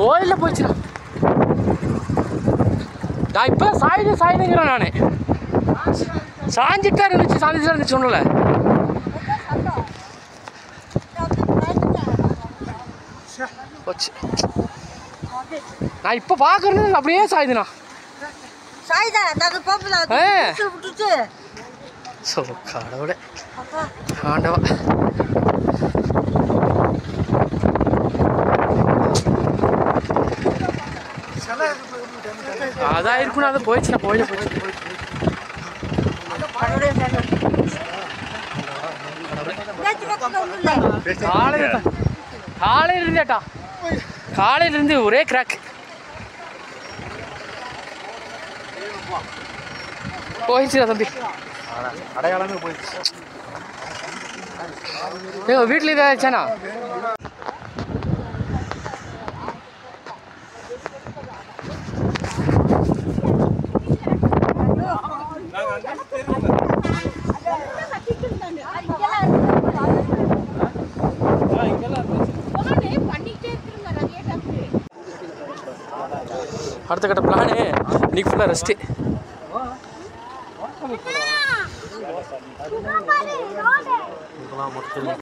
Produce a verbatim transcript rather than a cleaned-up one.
கோயிலில் போயிடுச்சுண்ணா. நான் இப்போ சாயுது சாயுதுங்கிறேன். நான் சாஞ்சிட்டா இருந்துச்சு சாஞ்சிட்டா இருந்துச்சு ஒன்றும் இல்லை. போச்சு. நான் இப்போ பார்க்குறது அப்படியே சாயுதுண்ணா. ஸோ கடவுளே ஆண்டவா. அதான் இருக்கணும். அது போயிடுச்சுண்ணா. போயிடு போயிடுச்சு. காலையில் காலையில் இருந்தேட்டா காலையில இருந்து ஒரே கிராக். போயிடுச்சுடா தம்பி. அடையாளமே போயிடுச்சு. ஏங்க வீட்டில் இதாச்சாண்ணா. அடுத்த கட்ட பிளானு இன்னைக்கு ஃபுல்லாக ரெஸ்ட்டு.